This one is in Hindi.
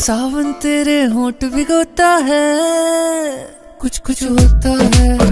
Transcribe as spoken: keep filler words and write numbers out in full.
सावन तेरे होंठ भिगोता है, कुछ कुछ होता है।